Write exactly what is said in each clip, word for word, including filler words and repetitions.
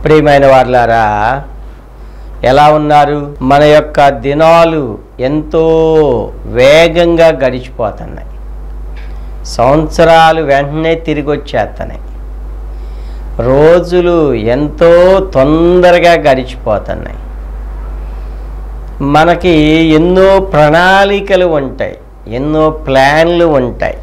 ప్రియమైన వారులారా, ఎలా ఉన్నారు? మన యొక్క దినాలు ఎంతో వేగంగా గడిచిపోతున్నాయి. సంవత్సరాలు వెంటనే తిరిగి వచ్చేస్తున్నాయి. రోజులు ఎంతో తొందరగా గడిచిపోతున్నాయి. మనకి ఎన్నో ప్రణాళికలు ఉంటాయి, ఎన్నో ప్లాన్లు ఉంటాయి.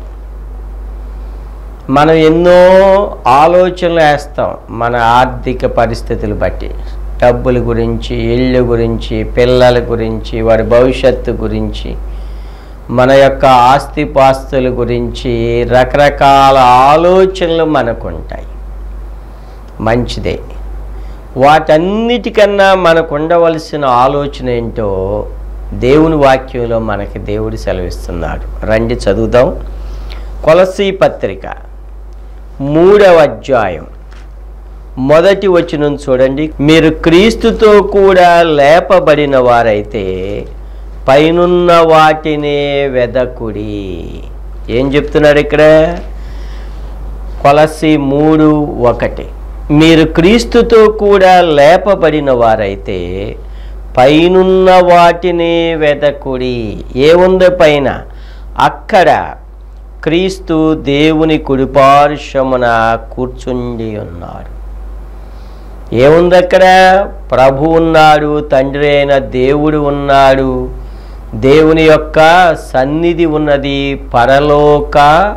మనం ఎన్నో ఆలోచనలు వేస్తాం మన ఆర్థిక పరిస్థితులు బట్టి. డబ్బుల గురించి, ఇళ్ళు గురించి, పిల్లల గురించి, వారి భవిష్యత్తు గురించి, మన యొక్క ఆస్తిపాస్తుల గురించి రకరకాల ఆలోచనలు మనకు ఉంటాయి. మంచిదే. వాటన్నిటికన్నా మనకు ఉండవలసిన ఆలోచన ఏంటో దేవుని వాక్యంలో మనకి దేవుడు సెలవిస్తున్నాడు. రండి చదువుదాం. కొలస్సీ పత్రిక మూడవ అధ్యాయం మొదటి వచనం చూడండి. మీరు క్రీస్తుతో కూడా లేపబడిన వారైతే పైనున్న వాటినే వెదకుడి. ఏం చెప్తున్నాడు ఇక్కడ? కొలస్సీ మూడు ఒకటి. మీరు క్రీస్తుతో కూడా లేపబడిన వారైతే పైనున్న వాటినే వెదకుడి. ఏముందో పైన? అక్కడ క్రీస్తు దేవుని కుడిపార్శ్వమున కూర్చుండి ఉన్నాడు. ఏముంది అక్కడ? ప్రభు ఉన్నాడు, తండ్రి అయిన దేవుడు ఉన్నాడు, దేవుని యొక్క సన్నిధి ఉన్నది, పరలోక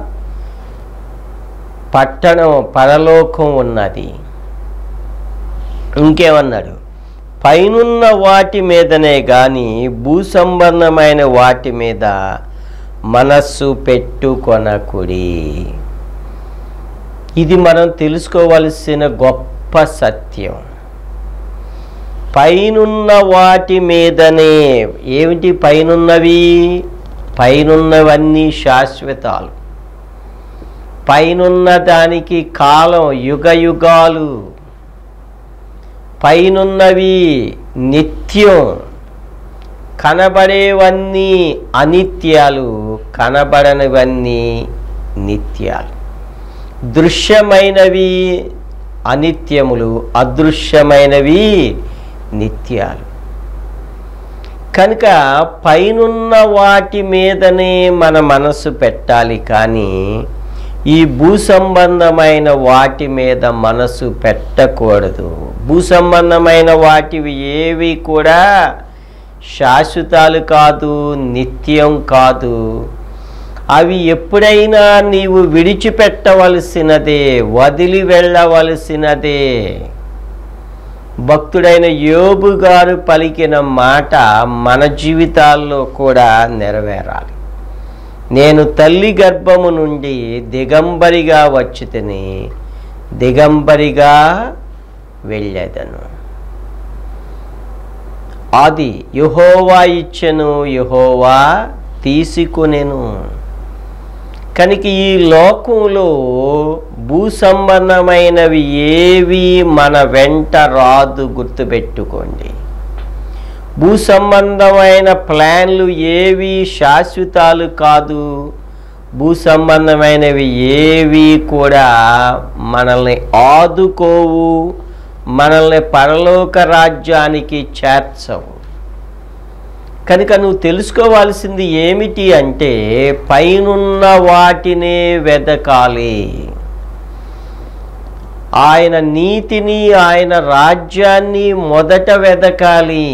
పట్టణం, పరలోకం ఉన్నది. ఇంకేమన్నాడు? పైనున్న వాటి మీదనే కానీ భూ సంబంధమైన వాటి మీద మనస్సు పెట్టుకొనకుడి. ఇది మనం తెలుసుకోవలసిన గొప్ప సత్యం. పైనున్న వాటి మీదనే. ఏమిటి పైనున్నవి? పైనున్నవన్నీ శాశ్వతాలు. పైనున్న దానికి కాలం యుగ యుగాలు. పైనున్నవి నిత్యం. కనబడేవన్నీ అనిత్యాలు, కనబడనివన్నీ నిత్యాలు. దృశ్యమైనవి అనిత్యములు, అదృశ్యమైనవి నిత్యాలు. కనుక పైనున్న వాటి మీదనే మన మనసు పెట్టాలి, కానీ ఈ భూ సంబంధమైన వాటి మీద మనసు పెట్టకూడదు. భూ సంబంధమైన వాటివి ఏవి కూడా శాశ్వతాలు కాదు, నిత్యం కాదు. అవి ఎప్పుడైనా నీవు విడిచిపెట్టవలసినదే, వదిలి వెళ్ళవలసినదే. భక్తుడైన యోబు గారు పలికిన మాట మన జీవితాల్లో కూడా నెరవేరాలి. నేను తల్లి గర్భము నుండి దిగంబరిగా వచ్చి తిని దిగంబరిగా వెళ్ళేదను. అది యెహోవా ఇచ్చెను, యెహోవా తీసుకొనెను. కనుక ఈ లోకంలో భూ సంబంధమైనవి ఏవి మన వెంట రాదు, గుర్తుపెట్టుకోండి. భూ సంబంధమైన ప్లాన్లు ఏవి శాశ్వతాలు కాదు. భూ సంబంధమైనవి ఏవి కూడా మనల్ని ఆదుకోవు, మనల్ని పరలోక రాజ్యానికి చేర్చవు. కనుక నువ్వు తెలుసుకోవాల్సింది ఏమిటి అంటే పైనున్న వాటినే వెదకాలి. ఆయన నీతిని, ఆయన రాజ్యాన్ని మొదట వెదకాలి.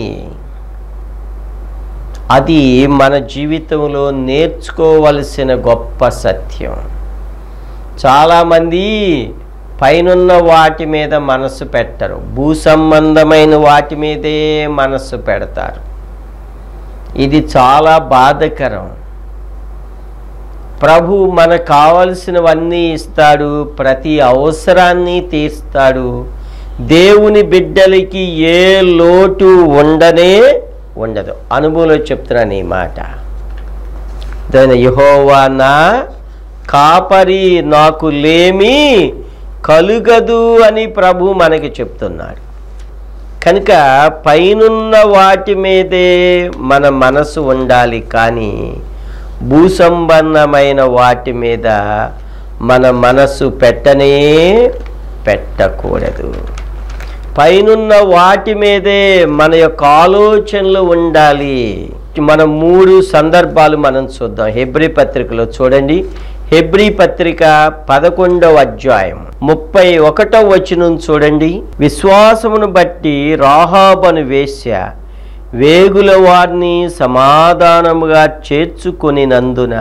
అది మన జీవితంలో నేర్చుకోవలసిన గొప్ప సత్యం. చాలామంది పైనున్న వాటి మీద మనసు పెట్టరు, భూ సంబంధమైన వాటి మీదే మనసు పెడతారు. ఇది చాలా బాధకరం. ప్రభు మనకు కావలసినవన్నీ ఇస్తాడు, ప్రతి అవసరాన్ని తీర్స్తాడు. దేవుని బిడ్డలకి ఏ లోటు ఉండనే ఉండదు. అనుభవంలో చెప్తున్నాను ఈ మాట. దాని యెహోవా నా కాపరి, నాకు లేమి కలుగదు అని ప్రభు మనకి చెప్తున్నాడు. కనుక పైనున్న వాటి మీదే మన మనసు ఉండాలి, కానీ భూ సంబంధమైన వాటి మీద మన మనసు పెట్టనే పెట్టకూడదు. పైనున్న వాటి మీదే మన యొక్క ఆలోచనలు ఉండాలి. మనం మూడు సందర్భాలు మనం చూద్దాం. హెబ్రీ పత్రికలో చూడండి, హెబ్రీ పత్రిక పదకొండవ అధ్యాయం ముప్పై ఒకటవ వచనం చూడండి. విశ్వాసమును బట్టి రాహాబను వేశ్య వేగుల వారిని సమాధానముగా చేర్చుకొనినందున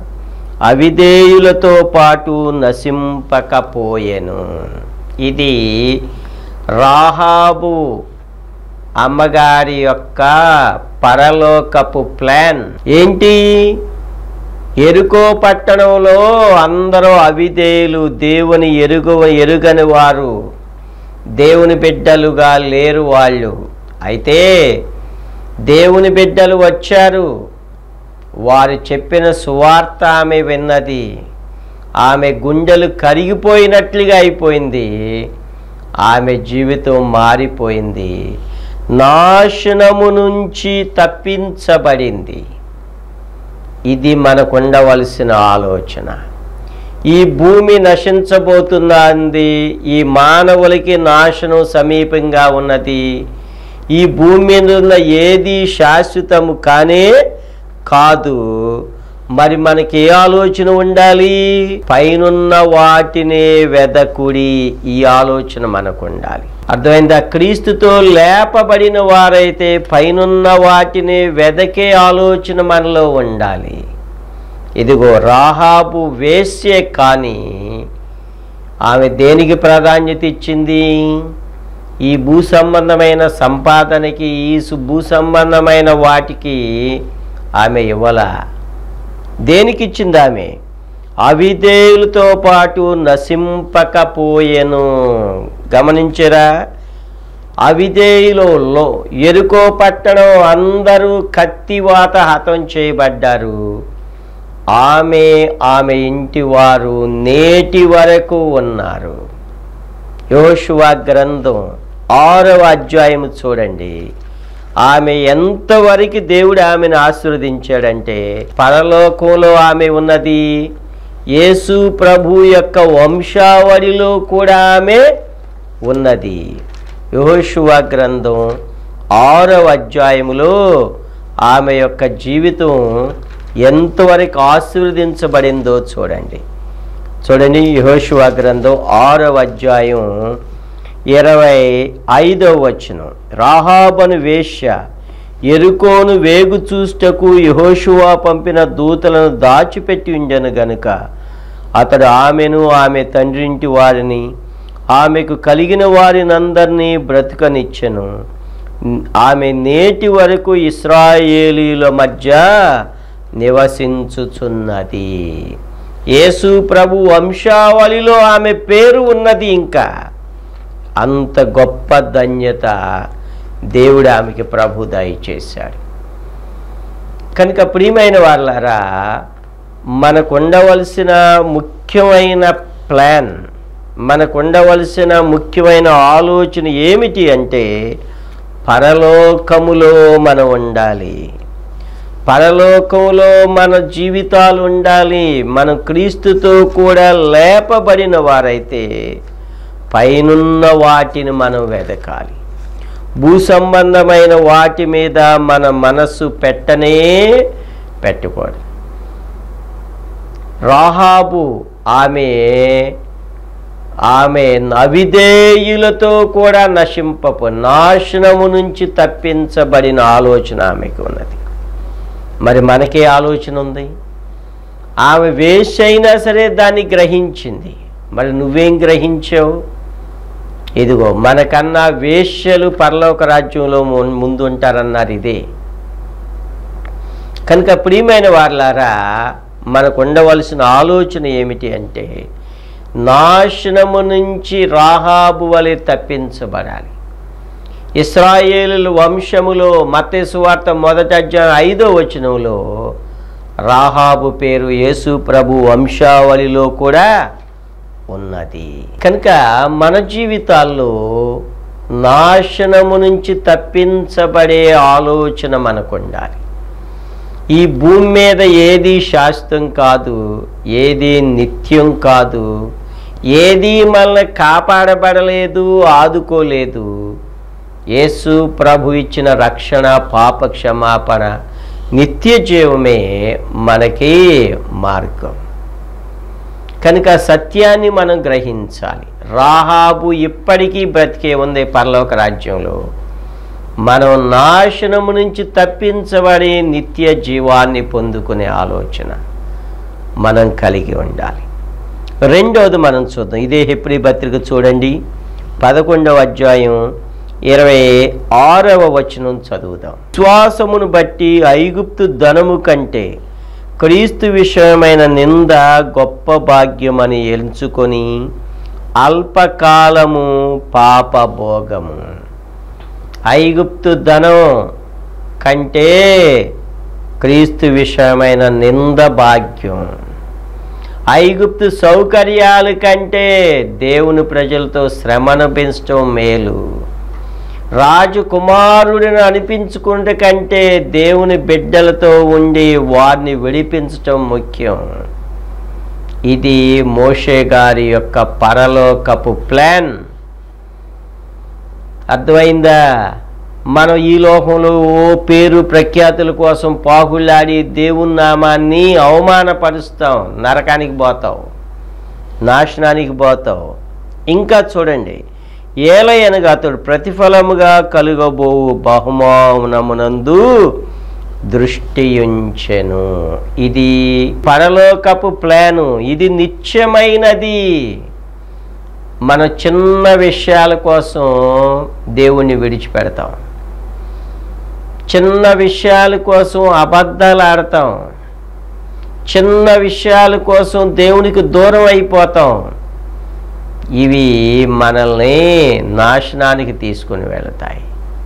అవిధేయులతో పాటు నశింపకపోయెను. ఇది రాహాబు అమ్మగారి యొక్క పరలోకపు ప్లాన్. ఏంటి? ఎరుకో పట్టణంలో అందరూ అవిధేయులు, దేవుని ఎరుగు ఎరుగని వారు, దేవుని బిడ్డలుగా లేరు వాళ్ళు. అయితే దేవుని బిడ్డలు వచ్చారు. వారు చెప్పిన సువార్త ఆమె విన్నది. ఆమె గుండెలు కరిగిపోయినట్లుగా అయిపోయింది. ఆమె జీవితం మారిపోయింది. నాశనము నుంచి తప్పించబడింది. ఇది మనకు ఉండవలసిన ఆలోచన. ఈ భూమి నశించబోతున్నది. ఈ మానవులకి నాశనం సమీపంగా ఉన్నది. ఈ భూమి మీద ఉన్న ఏది శాశ్వతము కానే కాదు. మరి మనకి ఏ ఆలోచన ఉండాలి? పైనున్న వాటినే వెదకుడి. ఈ ఆలోచన మనకు ఉండాలి. అర్థమైందా? క్రీస్తుతో లేపబడిన వారైతే పైనున్న వాటిని వెదకే ఆలోచన మనలో ఉండాలి. ఇదిగో రాహాబు వేశ్యే, కానీ ఆమె దేనికి ప్రాధాన్యత ఇచ్చింది? ఈ భూ సంబంధమైన సంపాదనకి, ఈ భూ సంబంధమైన వాటికి ఆమె ఇవ్వల. దేనికి ఇచ్చింది ఆమె? అవిధేయులతో పాటు నశింపకపోయెను. గమనించరా? అవిధేయులలో ఎరుకో పట్టణం అందరూ కత్తివాత హతం చేయబడ్డారు. ఆమె ఆమె ఇంటి వారు నేటి వరకు ఉన్నారు. యోషువ గ్రంథం ఆరవ అధ్యాయం చూడండి. ఆమె ఎంతవరకు దేవుడు ఆమెను ఆశీర్వదించాడంటే, పరలోకంలో ఆమె ఉన్నది. యేసు ప్రభు యొక్క వంశావళిలో కూడా ఆమె ఉన్నది. యెహోషువ గ్రంథం ఆరవ అధ్యాయములో ఆమె యొక్క జీవితం ఎంతవరకు ఆశీర్వదించబడిందో చూడండి. చూడండి, యెహోషువ గ్రంథం ఆరవ అధ్యాయం ఇరవై ఐదవ వచనం. రాహాబను వేశ్య ఎరుకోను వేగు చూస్తకు యెహోషువ పంపిన దూతలను దాచిపెట్టి ఉండెను గనుక అతడు ఆమెను, ఆమె తండ్రింటి వారిని, ఆమెకు కలిగిన వారినందరినీ బ్రతుకనిచ్చెను. ఆమె నేటి వరకు ఇశ్రాయేలీల మధ్య నివసించుచున్నది. యేసు ప్రభు వంశావళిలో ఆమె పేరు ఉన్నది. ఇంకా అంత గొప్ప ధన్యత దేవుడు ఆమెకి ప్రభు దయచేశాడు. కనుక ప్రియమైన వాళ్ళారా, మనకు ఉండవలసిన ముఖ్యమైన ప్లాన్, మనకు ఉండవలసిన ముఖ్యమైన ఆలోచన ఏమిటి అంటే, పరలోకములో మనం ఉండాలి. పరలోకంలో మన జీవితాలు ఉండాలి. మనం క్రీస్తుతో కూడా లేపబడిన వారైతే పైనున్న వాటిని మనం వెదకాలి. భూ సంబంధమైన వాటి మీద మన మనస్సు పెట్టనే పెట్టకూడదు. రాహాబు ఆమె ఆమె అవిధేయులతో కూడా నశింపపు నాశనము నుంచి తప్పించబడిన ఆలోచన ఆమెకు ఉన్నది. మరి మనకే ఆలోచన ఉంది. ఆమె వేశ్య అయినా సరే దాన్ని గ్రహించింది. మరి నువ్వేం గ్రహించావు? ఇదిగో, మనకన్నా వేశ్యలు పరలోక రాజ్యంలో ముందు ఉంటారన్నారు. ఇదే కనుక ప్రియమైన వారలారా, మనకు ఉండవలసిన ఆలోచన ఏమిటి అంటే, నాశనము నుంచి రాహాబు వలె తప్పించబడాలి. ఇశ్రాయేలు వంశములో మత్తయి సువార్త మొదటి అధ్యాయం ఐదో వచనంలో రాహాబు పేరు యేసు ప్రభు వంశావళిలో కూడా ఉన్నది. కనుక మన జీవితాల్లో నాశనము నుంచి తప్పించబడే ఆలోచన మనకు ఉండాలి. ఈ భూమి మీద ఏది శాశ్వతం కాదు, ఏది నిత్యం కాదు, ఏది మనల్ని కాపాడబడలేదు, ఆదుకోలేదు. యేసు ప్రభు ఇచ్చిన రక్షణ, పాప క్షమాపణ, నిత్య జీవమే మనకి మార్గం. కనుక సత్యాన్ని మనం గ్రహించాలి. రాహాబు ఇప్పటికీ బ్రతికే ఉంది పరలోక రాజ్యంలో. మనం నాశనము నుంచి తప్పించబడి నిత్య జీవాన్ని పొందుకునే ఆలోచన మనం కలిగి ఉండాలి. రెండవది మనం చూద్దాం. ఇదే హెబ్రీ పత్రిక చూడండి, పదకొండవ అధ్యాయం ఇరవై ఆరవ వచనం చదువుదాం. విశ్వాసమును బట్టి ఐగుప్తు ధనము కంటే క్రీస్తు విషయమైన నింద గొప్ప భాగ్యమని ఎంచుకొని అల్పకాలము పాప భోగము. ఐగుప్తు ధనం కంటే క్రీస్తు విషయమైన నింద భాగ్యం. ఐగుప్తు సౌకర్యాల కంటే దేవుని ప్రజలతో శ్రమను పెంచడం మేలు. రాజకుమారుడిని అనిపించుకుంటే కంటే దేవుని బిడ్డలతో ఉండి వారిని విడిపించటం ముఖ్యం. ఇది మోషే గారి యొక్క పరలోకపు ప్లాన్. అర్థమైందా? మనం ఈ లోకంలో ఓ పేరు ప్రఖ్యాతుల కోసం పాకులాడి దేవుని నామాన్ని అవమానపరుస్తాం, నరకానికి పోతావు, నాశనానికి పోతావు. ఇంకా చూడండి, ఏలయనగా అతడు ప్రతిఫలముగా కలుగబోవు బహుమానమునందు దృష్టి ఉంచెను. ఇది పరలోకపు ప్లాను, ఇది నిత్యమైనది. మన చిన్న విషయాల కోసం దేవుణ్ణి విడిచిపెడతాం, చిన్న విషయాల కోసం అబద్ధాలు ఆడతాం, చిన్న విషయాల కోసం దేవునికి దూరం అయిపోతాం. ఇవి మనల్ని నాశనానికి తీసుకుని వెళతాయి.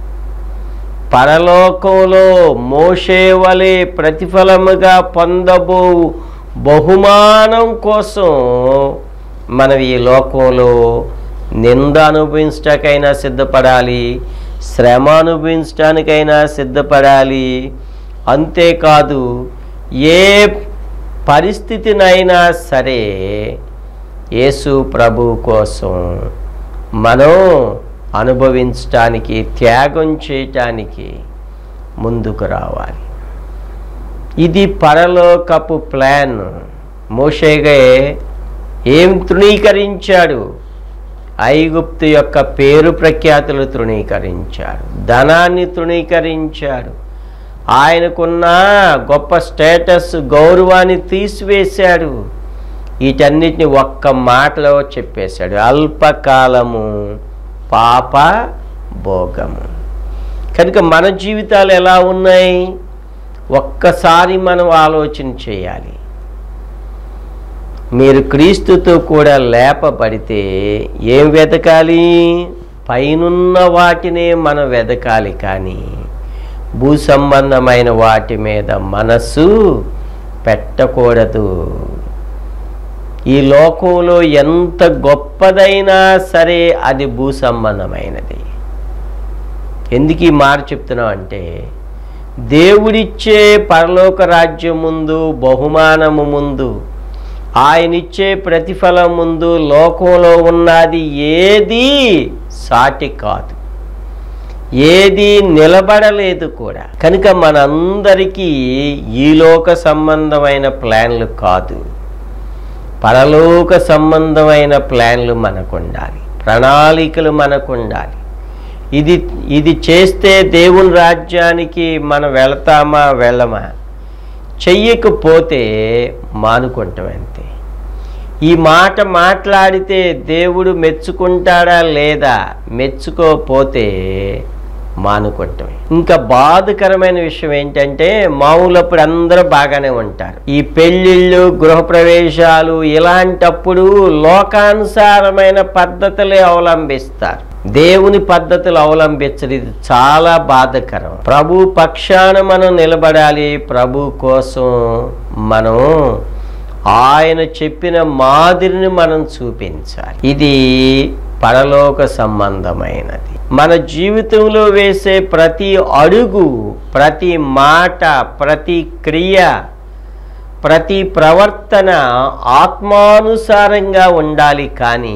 పరలోకంలో మోషే వలె ప్రతిఫలముగా పొందబో బహుమానం కోసం మనం ఈ లోకంలో నింద అనుభవించటానికైనా సిద్ధపడాలి, శ్రమ అనుభవించడానికైనా సిద్ధపడాలి. అంతేకాదు, ఏ పరిస్థితినైనా సరే యేసు ప్రభు కోసం మనం అనుభవించటానికి, త్యాగం చేయటానికి ముందుకు రావాలి. ఇది పరలోకపు ప్లాన్. మోషేగా ఏం తృణీకరించాడు? ఐగుప్తు యొక్క పేరు ప్రఖ్యాతులు తృణీకరించాడు, ధనాన్ని తృణీకరించాడు, ఆయనకున్న గొప్ప స్టేటస్, గౌరవాన్ని తీసివేశాడు. వీటన్నిటిని ఒక్క మాటలో చెప్పేశాడు, అల్పకాలము పాప భోగము. కనుక మన జీవితాలు ఎలా ఉన్నాయి ఒక్కసారి మనం ఆలోచన చేయాలి. మీరు క్రీస్తుతో కూడా లేపబడితే ఏం వెతకాలి? పైనున్న వాటినే మనం వెతకాలి, కానీ భూ సంబంధమైన వాటి మీద మనస్సు పెట్టకూడదు. ఈ లోకంలో ఎంత గొప్పదైనా సరే అది భూ సంబంధమైనది. ఎందుకు ఈ మాట చెప్తున్నాం అంటే, దేవుడిచ్చే పరలోక రాజ్యం ముందు, బహుమానము ముందు, ఆయనిచ్చే ప్రతిఫలం ముందు లోకంలో ఉన్నది ఏది సాటి కాదు, ఏది నిలబడలేదు కూడా. కనుక మనందరికీ ఈ లోక సంబంధమైన ప్లాన్లు కాదు, పరలోక సంబంధమైన ప్లాన్లు మనకు ఉండాలి, ప్రణాళికలు మనకు ఉండాలి. ఇది ఇది చేస్తే దేవుని రాజ్యానికి మనం వెళతామా వెళ్ళమా? చెయ్యకపోతే మానుకుంటాం అంతే. ఈ మాట మాట్లాడితే దేవుడు మెచ్చుకుంటాడా లేదా? మెచ్చుకోకపోతే మానుకుంటాం. ఇంకా బాధకరమైన విషయం ఏంటంటే, మామూలప్పుడు అందరూ బాగానే ఉంటారు. ఈ పెళ్ళిళ్ళు, గృహప్రవేశాలు ఇలాంటప్పుడు లోకానుసారమైన పద్ధతులే అవలంబిస్తారు, దేవుని పద్ధతులు అవలంబించడం. ఇది చాలా బాధకరం. ప్రభు పక్షాన మనం నిలబడాలి, ప్రభు కోసం మనం ఆయన చెప్పిన మాదిరిని మనం చూపించాలి. ఇది పరలోక సంబంధమైనది. మన జీవితంలో వేసే ప్రతి అడుగు, ప్రతి మాట, ప్రతి క్రియ ప్రతి ప్రవర్తన ఆత్మానుసారంగా ఉండాలి, కానీ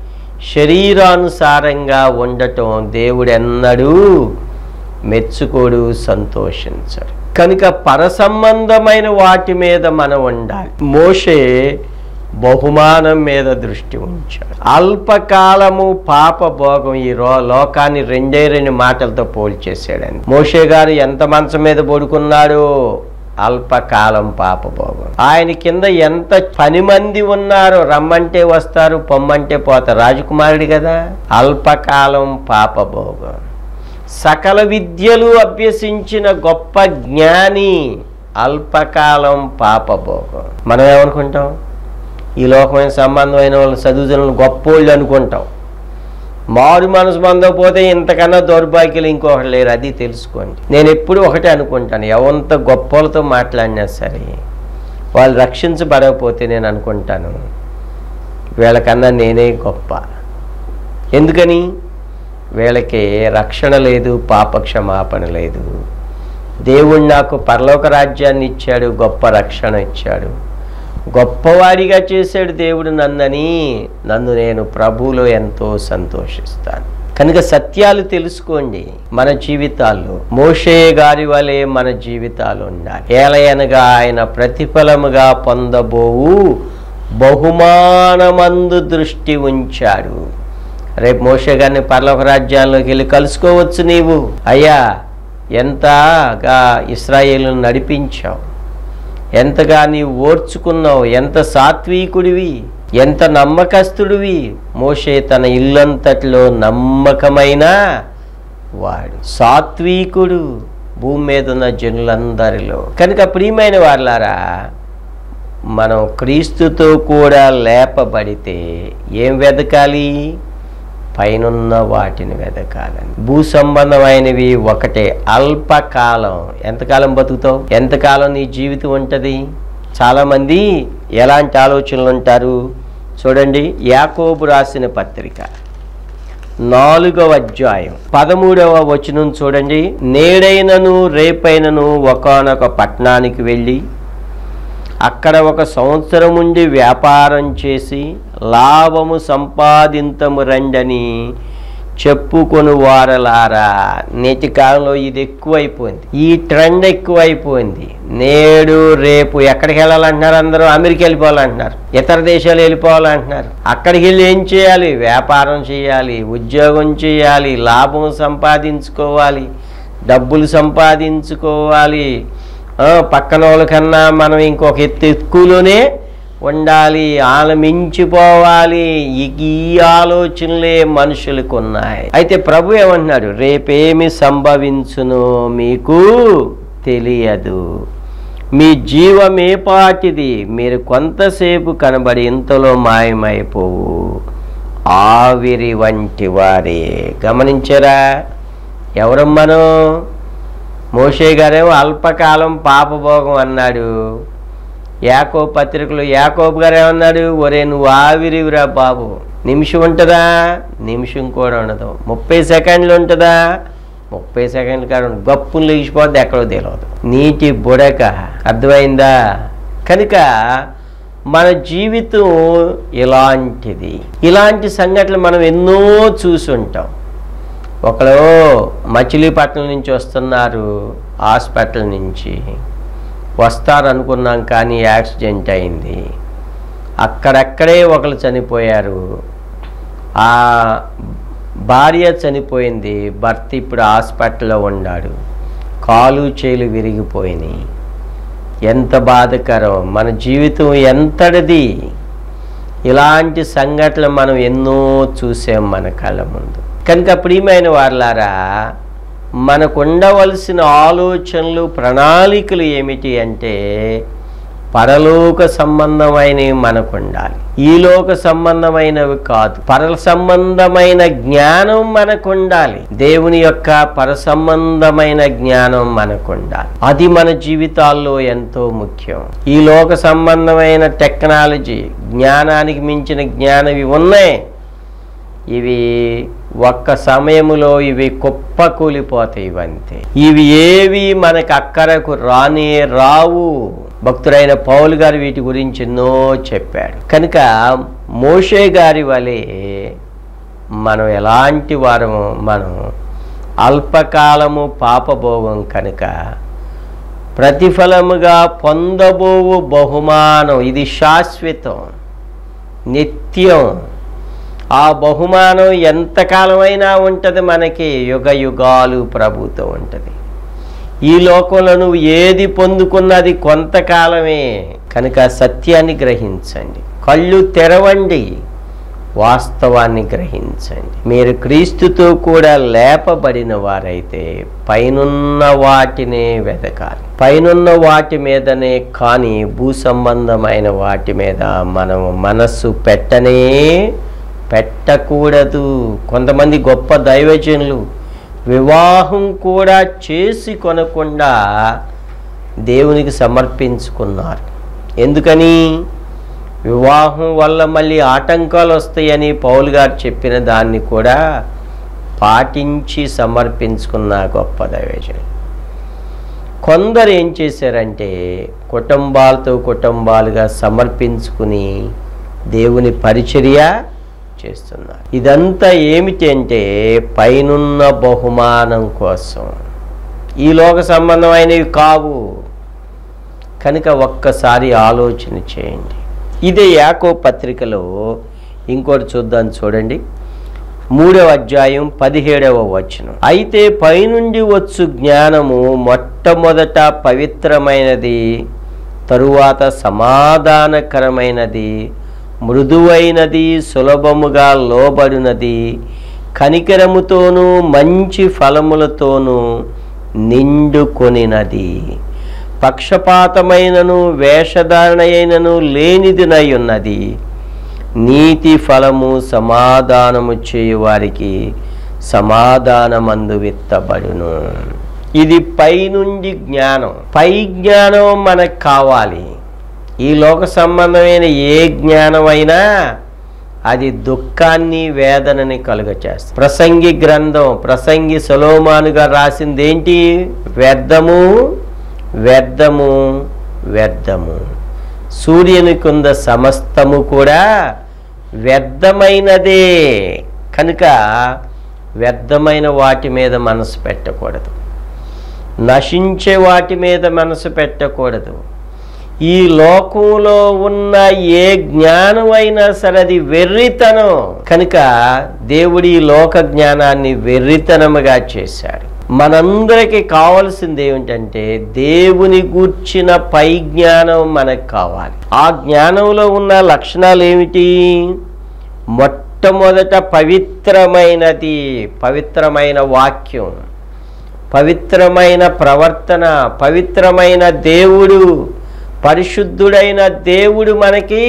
శరీరానుసారంగా ఉండటం దేవుడెన్నడూ మెచ్చుకోడు, సంతోషించడు. కనుక పరసంబంధమైన వాటి మీద మనం ఉండాలి. మోషే బహుమానం మీద దృష్టి ఉంచాడు. అల్పకాలము పాప భోగం ఈ రో లోకాన్ని రెండే రెండు మాటలతో పోల్చేసాడండి. మోషే గారు ఎంత మంచం మీద పడుకున్నాడో, అల్పకాలం పాప భోగం. ఆయన కింద ఎంత పని మంది ఉన్నారో, రమ్మంటే వస్తారు, పొమ్మంటే పోతారు. రాజకుమారుడు కదా. అల్పకాలం పాప భోగం. సకల విద్యలు అభ్యసించిన గొప్ప జ్ఞాని, అల్పకాలం పాప భోగం. మనం ఏమనుకుంటాం? ఈ లోకమైన సంబంధమైన వాళ్ళు చదువుతున్న గొప్పోళ్ళు అనుకుంటాం. మారు మనసు పొందకపోతే ఇంతకన్నా దౌర్భాగ్యులు ఇంకొకటి లేరు, అది తెలుసుకోండి. నేను ఎప్పుడు ఒకటే అనుకుంటాను, ఎంత గొప్పలతో మాట్లాడినా సరే వాళ్ళు రక్షించబడకపోతే నేను అనుకుంటాను వీళ్ళకన్నా నేనే గొప్ప. ఎందుకని? వీళ్ళకి రక్షణ లేదు, పాపక్షమాపణ లేదు. దేవుడు నాకు పరలోక రాజ్యాన్ని ఇచ్చాడు, గొప్ప రక్షణ ఇచ్చాడు, గొప్పవాడిగా చేశాడు దేవుడు నన్నని, నన్ను నేను ప్రభువులో ఎంతో సంతోషిస్తాను. కనుక సత్యాలు తెలుసుకోండి మన జీవితాల్లో. మోషే గారి వలె మన జీవితాలు ఉండాలి. ఏలయనగా ఆయన ప్రతిఫలముగా పొందబోవు బహుమానమందు దృష్టి ఉంచాడు. రేపు మోషే గారిని పరలోక రాజ్యాల్లోకి వెళ్ళి కలుసుకోవచ్చు. నీవు అయ్యా ఎంతగా ఇశ్రాయేలును నడిపించావు, ఎంతగా నీవు ఓర్చుకున్నావు, ఎంత సాత్వికుడివి, ఎంత నమ్మకస్తుడివి. మోషే తన ఇల్లంతటిలో నమ్మకమైన వాడు, సాత్వికుడు భూమి మీద ఉన్న జనులందరిలో. కనుక ప్రియమైన వారలారా, మనం క్రీస్తుతో కూడా లేపబడితే ఏం వెదకాలి? పైనున్న వాటిని వెదకాలని. భూ సంబంధమైనవి ఒకటే. అల్పకాలం. ఎంతకాలం బతుకుతావు? ఎంతకాలం నీ జీవితం ఉంటుంది? చాలామంది ఎలాంటి ఆలోచనలు ఉంటారు చూడండి. యాకోబు రాసిన పత్రిక నాలుగవ అధ్యాయం పదమూడవ వచనం చూడండి. నేడైనను రేపైనను ఒకానొక పట్టణానికి వెళ్ళి అక్కడ ఒక సంవత్సరం ఉండి వ్యాపారం చేసి లాభము సంపాదింతము రండని చెప్పుకొని వారలారా. నేటి కాలంలో ఇది ఎక్కువైపోయింది, ఈ ట్రెండ్ ఎక్కువైపోయింది. నేడు రేపు ఎక్కడికి వెళ్ళాలంటున్నారు? అందరూ అమెరికా వెళ్ళిపోవాలంటున్నారు, ఇతర దేశాలు వెళ్ళిపోవాలంటున్నారు. అక్కడికి వెళ్ళి ఏం చేయాలి? వ్యాపారం చేయాలి, ఉద్యోగం చేయాలి, లాభం సంపాదించుకోవాలి, డబ్బులు సంపాదించుకోవాలి. పక్కన వాళ్ళకన్నా మనం ఇంకొక ఎత్తు ఎక్కువలోనే ఉండాలి, ఆలమించిపోవాలి. ఈ ఆలోచనలే మనుషులకు ఉన్నాయి. అయితే ప్రభు ఏమంటున్నాడు? రేపేమి సంభవించునో మీకు తెలియదు, మీ జీవమేపాటిది, మీరు కొంతసేపు కనబడి ఇంతలో మాయమైపోవు, ఆవిరి వంటి వారే. గమనించారా? ఎవరమ్మను? మోషే గారేమో అల్పకాలం పాపభోగం అన్నాడు. యాకోబు పత్రికలో యాకోబు గారు ఏమన్నాడు? ఒరే నువ్వు ఆవిరివిరా బాబు. నిమిషం ఉంటుందా? నిమిషం కూడా ఉండదు. ముప్పై సెకండ్లు ఉంటుందా? ముప్పై సెకండ్లు కాదు, గప్పులు లేచిపోద్ది, ఎక్కడో తెలియదు. నీటి బుడక. అర్థమైందా? కనుక మన జీవితం ఇలాంటిది. ఇలాంటి సంఘటనలు మనం ఎన్నో చూసి ఉంటాం. ఒకరు మచిలీపట్నం నుంచి వస్తున్నారు, హాస్పిటల్ నుంచి వస్తారనుకున్నాం, కానీ యాక్సిడెంట్ అయింది. అక్కడక్కడే ఒకరు చనిపోయారు. ఆ భార్య చనిపోయింది, భర్త ఇప్పుడు హాస్పిటల్లో ఉన్నాడు, కాలు చేలు విరిగిపోయినాయి. ఎంత బాధకరం! మన జీవితం ఎంతటిది! ఇలాంటి సంఘటనలు మనం ఎన్నో చూసాం మన కళ్ళ ముందు. కనుక ప్రియమైన వారలారా, మనకు ఉండవలసిన ఆలోచనలు, ప్రణాళికలు ఏమిటి అంటే పరలోక సంబంధమైనవి మనకు ఉండాలి. ఈ లోక సంబంధమైనవి కాదు. పర సంబంధమైన జ్ఞానం మనకు ఉండాలి. దేవుని యొక్క పర సంబంధమైన జ్ఞానం మనకు ఉండాలి. అది మన జీవితాల్లో ఎంతో ముఖ్యం. ఈ లోక సంబంధమైన టెక్నాలజీ, జ్ఞానానికి మించిన జ్ఞానం ఇవి ఉన్నాయి. ఇవి ఒక్క సమయంలో ఇవి కుప్పకూలిపోతాయి. ఇవంతే. ఇవి ఏవి మనకు అక్కరకు రానే రావు. భక్తుడైన పౌలు గారు వీటి గురించి ఎన్నో చెప్పాడు. కనుక మోషే గారి వలె మనం ఎలాంటి వారము, మనం అల్పకాలము పాపభోగం కనుక ప్రతిఫలముగా పొందబోవు బహుమానం ఇది శాశ్వతం, నిత్యం. ఆ బహుమానం ఎంతకాలమైనా ఉంటుంది, మనకి యుగ యుగాలు ప్రభుతో ఉంటుంది. ఈ లోకంలో నువ్వు ఏది పొందుకున్నది కొంతకాలమే. కనుక సత్యాన్ని గ్రహించండి, కళ్ళు తెరవండి, వాస్తవాన్ని గ్రహించండి. మీరు క్రీస్తుతో కూడా లేపబడిన వారైతే పైనున్న వాటినే వెతకాలి. పైనున్న వాటి మీదనే కానీ భూ సంబంధమైన వాటి మీద మనం మనస్సు పెట్టనే పెట్టకూడదు. కొంతమంది గొప్ప దైవజనులు వివాహం కూడా చేసి కొనకుండా దేవునికి సమర్పించుకున్నారు. ఎందుకని? వివాహం వల్ల మళ్ళీ ఆటంకాలు వస్తాయని పౌలు గారు చెప్పిన దాన్ని కూడా పాటించి సమర్పించుకున్న గొప్ప దైవజనులు. కొందరు ఏం చేశారంటే కుటుంబాలతో కుటుంబాలుగా సమర్పించుకుని దేవుని పరిచర్య చేస్తున్నారు. ఇదంతా ఏమిటి అంటే పైనున్న బహుమానం కోసం, ఈ లోక సంబంధమైనవి కావు. కనుక ఒక్కసారి ఆలోచన చేయండి. ఇదే యాకోబు పత్రికలో ఇంకోటి చూద్దాం, చూడండి. మూడవ అధ్యాయం పదిహేడవ వచనం. అయితే పైనుండి వచ్చు జ్ఞానము మొట్టమొదట పవిత్రమైనది, తరువాత సమాధానకరమైనది, మృదువైనది, సులభముగా లోబడినది, కనికరముతోనూ మంచి ఫలములతోనూ నిండుకొనినది, పక్షపాతమైనను వేషధారణ అయినను లేనిదినై ఉన్నది, నీతి ఫలము సమాధానము చేయువారికి సమాధానమందు విత్తబడును. ఇది పైనుండి జ్ఞానం. పై జ్ఞానం మనకు కావాలి. ఈ లోక సంబంధమైన ఏ జ్ఞానమైనా అది దుఃఖాన్ని వేదనని కలుగచేస్తుంది. ప్రసంగి గ్రంథం, ప్రసంగి సొలొమోనుగా రాసింది ఏంటి? వ్యర్థము వ్యర్థము వ్యర్థము, సూర్యునికుంద సమస్తము కూడా వ్యర్థమైనదే. కనుక వ్యర్థమైన వాటి మీద మనసు పెట్టకూడదు, నశించే వాటి మీద మనసు పెట్టకూడదు. ఈ లోకంలో ఉన్న ఏ జ్ఞానమైనా సరే అది వెర్రితనం. కనుక దేవుడి లోక జ్ఞానాన్ని వెర్రితనముగా చేశాడు. మనందరికీ కావాల్సింది ఏమిటంటే దేవుని గూర్చిన పై జ్ఞానం మనకు కావాలి. ఆ జ్ఞానంలో ఉన్న లక్షణాలు ఏమిటి? మొట్టమొదట పవిత్రమైనది, పవిత్రమైన వాక్యం, పవిత్రమైన ప్రవర్తన, పవిత్రమైన దేవుడు, పరిశుద్ధుడైన దేవుడు మనకి,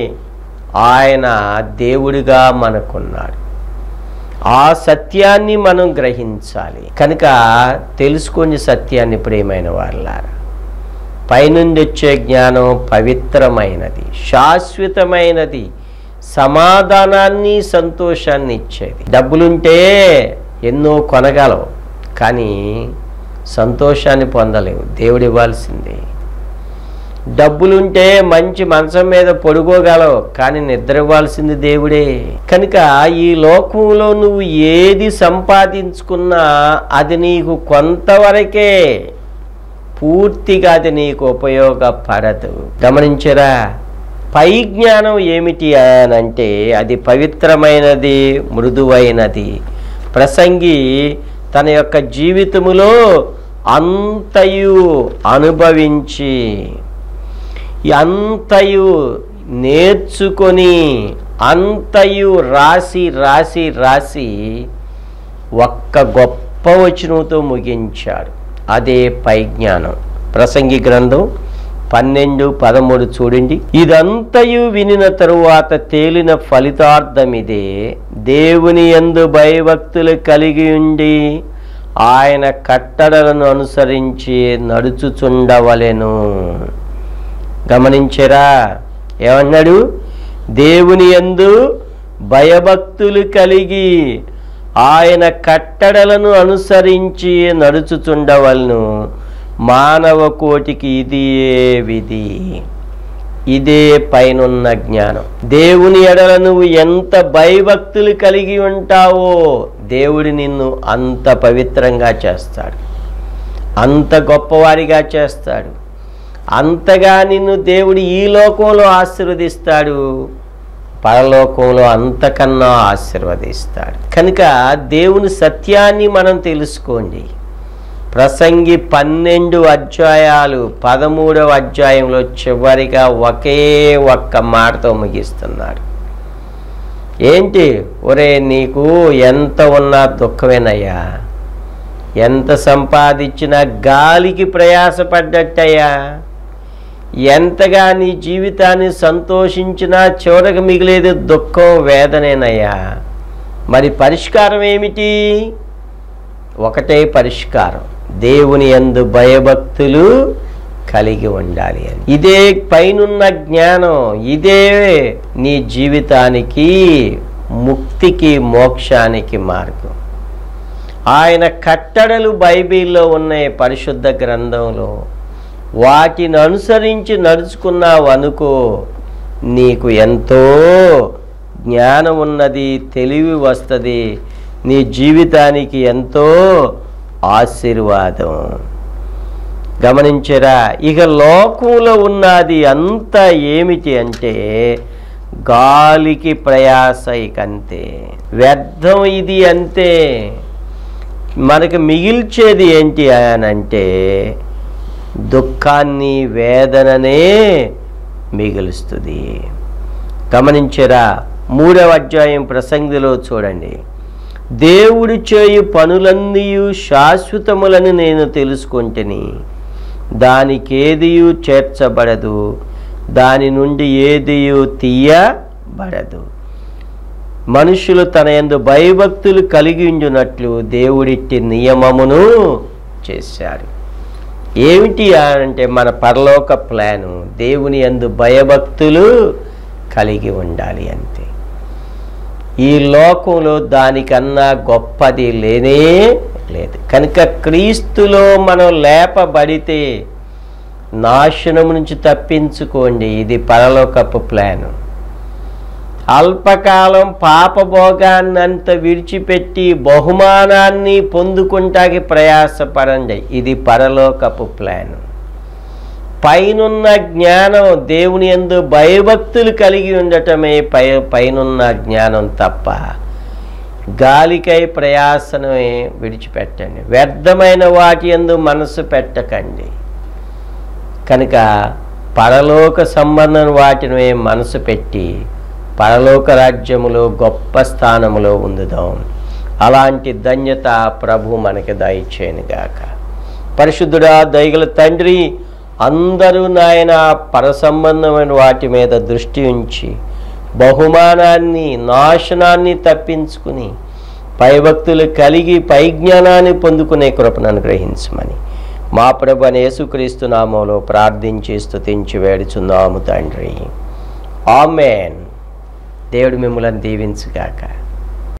ఆయన దేవుడిగా మనకున్నాడు. ఆ సత్యాన్ని మనం గ్రహించాలి. కనుక తెలుసుకొని సత్యాన్ని, ప్రియమైన వారలారా. పైనుండి వచ్చే జ్ఞానం పవిత్రమైనది, శాశ్వతమైనది, సమాధానాన్ని సంతోషాన్ని ఇచ్చేది. డబ్బులుంటే ఎన్నో కొనగలవు, కానీ సంతోషాన్ని పొందలేవు. దేవుడు ఇవ్వాల్సిందే. డబ్బులుంటే మంచి మంచం మీద పడుకోగలవు, కానీ నిద్ర ఇవ్వాల్సింది దేవుడే. కనుక ఈ లోకంలో నువ్వు ఏది సంపాదించుకున్నా అది నీకు కొంతవరకే, పూర్తిగా అది నీకు ఉపయోగపడదు. గమనించరా? పై జ్ఞానం ఏమిటి అనంటే అది పవిత్రమైనది, మృదువైనది. ప్రసంగి తన యొక్క జీవితములో అంతయు అనుభవించి, అంతయు నేర్చుకొని, అంతయు రాసి రాసి రాసి ఒక్క గొప్ప వచనంతో ముగించాడు. అదే పై జ్ఞానం. ప్రసంగి గ్రంథం పన్నెండు పదమూడు చూడండి. ఇదంతయు వినిన తరువాత తేలిన ఫలితార్థమిదే, దేవుని యందు భయభక్తులు కలిగి ఉండి ఆయన కట్టడలను అనుసరించి నడుచుచుండవలెను. గమనించరా? ఏమన్నాడు? దేవుని యందు భయభక్తులు కలిగి ఆయన కట్టడలను అనుసరించి నడుచుచుండవలను, మానవ కోటికి ఇదియే విధి, ఇదే పైనున్న జ్ఞానం. దేవుని ఎడల నువ్వు ఎంత భయభక్తులు కలిగి ఉంటావో దేవుడు నిన్ను అంత పవిత్రంగా చేస్తాడు, అంత గొప్పవారిగా చేస్తాడు. అంతగా నిన్ను దేవుడు ఈ లోకంలో ఆశీర్వదిస్తాడు, పరలోకంలో అంతకన్నా ఆశీర్వదిస్తాడు. కనుక దేవుని సత్యాన్ని మనం తెలుసుకోండి. ప్రసంగి పన్నెండు అధ్యాయాలు పదమూడవ అధ్యాయంలో చివరిగా ఒకే ఒక్క మాటతో ముగిస్తున్నాడు. ఏంటి? ఒరే, నీకు ఎంత ఉన్నా దుఃఖమేనయ్యా, ఎంత సంపాదించినా గాలికి ప్రయాసపడ్డట్టయ్యా, ఎంతగా నీ జీవితాన్ని సంతోషించినా చివరికి మిగిలేది దుఃఖం, వేదనేనయ్యా. మరి పరిష్కారం ఏమిటి? ఒకటే పరిష్కారం, దేవుని యందు భయభక్తులు కలిగి ఉండాలి అని. ఇదే పైనున్న జ్ఞానం, ఇదే నీ జీవితానికి ముక్తికి మోక్షానికి మార్గం. ఆయన కట్టడలు బైబిల్లో ఉన్నాయి, పరిశుద్ధ గ్రంథంలో. వాటిని అనుసరించి నడుచుకున్నావు అనుకో, నీకు ఎంతో జ్ఞానం ఉన్నది, తెలివి వస్తుంది, నీ జీవితానికి ఎంతో ఆశీర్వాదం. గమనించరా? ఇక లోకంలో ఉన్నది అంతా ఏమిటి అంటే గాలికి ప్రయాస, ఇక అంతే, వ్యర్థం ఇది, అంతే. మనకు మిగిల్చేది ఏంటి అని అంటే దుఃఖాన్ని, వేదననే మిగులుస్తుంది. గమనించరా? మూడవ అధ్యాయం ప్రసంగిలో చూడండి. దేవుడు చేయు పనులన్నీ శాశ్వతములని నేను తెలుసుకుంటుని, దానికేదియు చేర్చబడదు, దాని నుండి ఏదియు తీయబడదు. మనుషులు తన యందు భయభక్తులు కలిగి ఉండునట్లు దేవుడిట్టి నియమమును చేశారు. ఏమిటి అంటే మన పరలోక ప్లాను, దేవుని యందు భయభక్తులు కలిగి ఉండాలి, అంతే. ఈ లోకంలో దానికన్నా గొప్పది లేనే లేదు. కనుక క్రీస్తులో మనం లేపబడితే నాశనం నుంచి తప్పించుకోండి, ఇది పరలోకపు ప్లాను. అల్పకాలం పాపభోగాన్నంత విడిచిపెట్టి బహుమానాన్ని పొందుకుంటాకి ప్రయాసపడండి, ఇది పరలోకపు ప్లాను. పైనున్న జ్ఞానం, దేవుని యందు భయభక్తులు కలిగి ఉండటమే పై పైనున్న జ్ఞానం తప్ప గాలికై ప్రయాసనే విడిచిపెట్టండి, వ్యర్థమైన వాటి యందు మనసు పెట్టకండి. కనుక పరలోక సంబంధం వాటిని మనసు పెట్టి పరలోక రాజ్యములో గొప్ప స్థానములో ఉందుదాం. అలాంటి ధన్యత ప్రభు మనకి దయచేయనుగాక. పరిశుద్ధుడా, దయగల తండ్రి, అందరూ నాయన పర సంబంధమైన వాటి మీద దృష్టి ఉంచి బహుమానాన్ని, నాశనాన్ని తప్పించుకుని భయభక్తులు కలిగి పై జ్ఞానాన్ని పొందుకునే కృపను అనుగ్రహించమని మా ప్రభువైన యేసుక్రీస్తు నామములో ప్రార్థించి స్తుతించి వేడుచున్నాము తండ్రి. ఆమేన్. దేవుడు మిమ్మల్ని దీవించుగాక.